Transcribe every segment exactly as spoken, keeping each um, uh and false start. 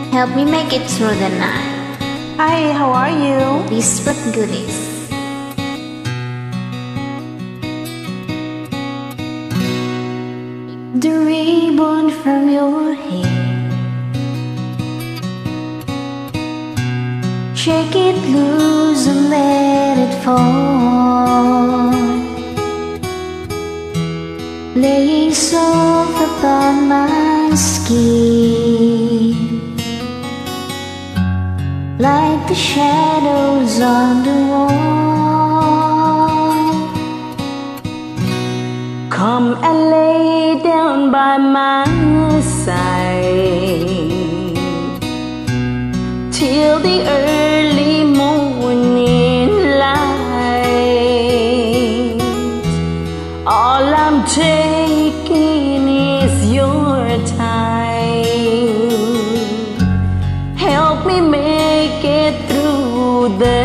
Help me make it through the night. Hi, how are you? These but goodies. The ribbon from your hair, shake it loose and let it fall, laying soft upon my skin, like the shadows on the wall. Come and lay down by my side till the early morning light. All I'm taking is your time. Help me make it through the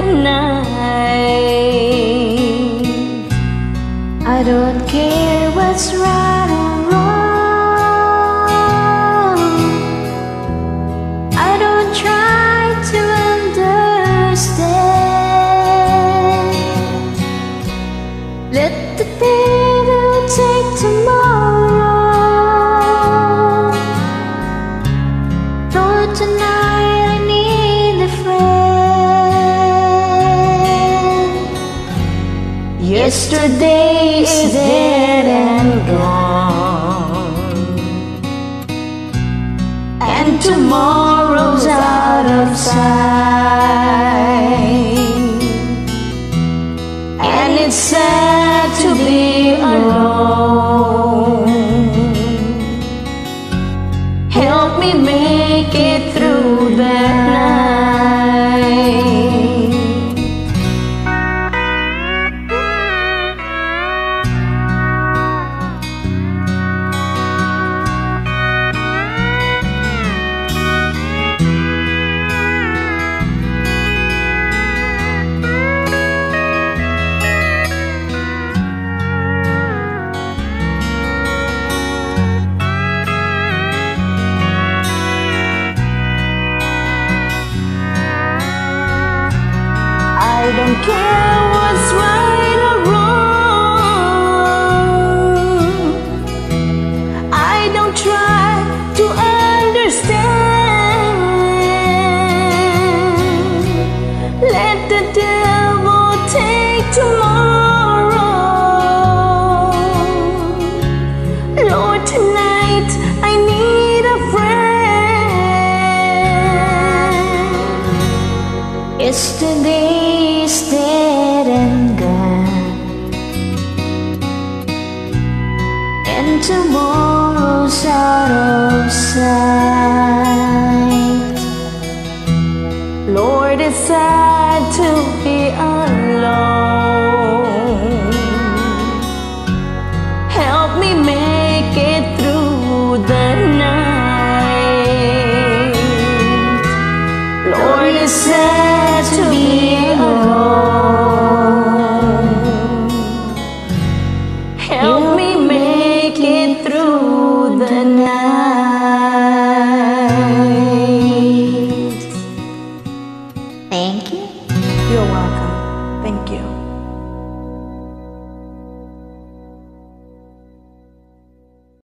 night. I don't care what's right or wrong. I don't try to understand. Let the devil take tomorrow. For tonight I need a friend. Yesterday is dead and gone, and tomorrow's out of sight. And it's sad to be alone. Help me make it through that night. I don't care what's right or wrong. I don't try to understand. Let the devil take tomorrow. Lord, tonight I need a friend. Yesterday is dead and gone, and tomorrow's out of sight.